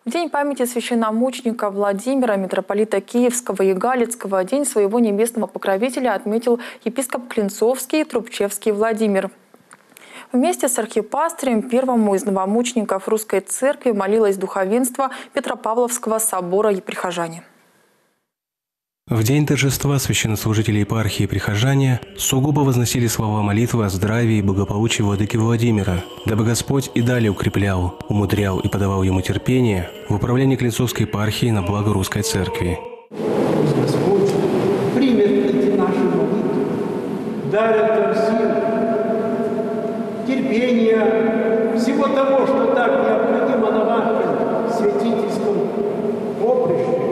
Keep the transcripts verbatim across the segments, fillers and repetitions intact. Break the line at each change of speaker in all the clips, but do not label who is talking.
В день памяти священномученика Владимира, митрополита Киевского и Галицкого, день своего небесного покровителя отметил епископ Клинцовский и Трубчевский Владимир. Вместе с архипастырем, первому из новомучеников Русской Церкви, молилось духовенство Петропавловского собора и прихожане.
В день торжества священнослужители епархии и прихожане сугубо возносили слова молитвы о здравии и благополучии владыки Владимира, дабы Господь и далее укреплял, умудрял и подавал ему терпение в управлении Клинцовской епархии на благо Русской Церкви.
Пусть Господь примет эти наши молитвы, дарит нам силу, терпение, всего того, что так необходимо на вашем святительском поприще.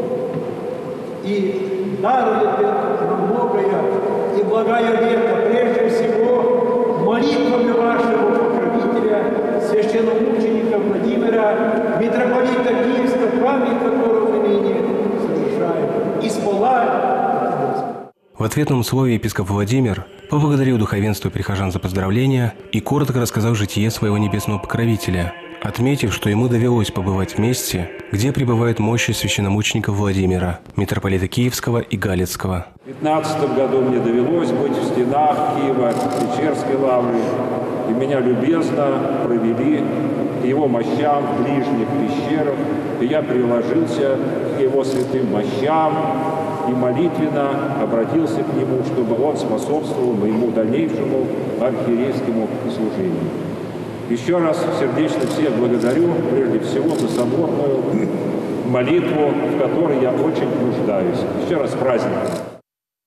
И дарует нам многое и благая века, прежде всего, молитвами вашего покровителя, священномученика Владимира, митрополита Киевского, память которого мы ныне совершаем. И спола.
В ответном слове епископ Владимир поблагодарил духовенство и прихожан за поздравления и коротко рассказал житие своего небесного покровителя, отметив, что ему довелось побывать в месте, где пребывает мощи священномученика Владимира, митрополита Киевского и Галицкого.
В две тысячи пятнадцатом году мне довелось быть в стенах Киева, Печерской лавры, и меня любезно провели к его мощам в ближних пещерах, и я приложился к его святым мощам и молитвенно обратился к нему, чтобы он способствовал моему дальнейшему архиерейскому служению. Еще раз сердечно всех благодарю, прежде всего, за соборную молитву, в которой я очень нуждаюсь. Еще раз с праздником!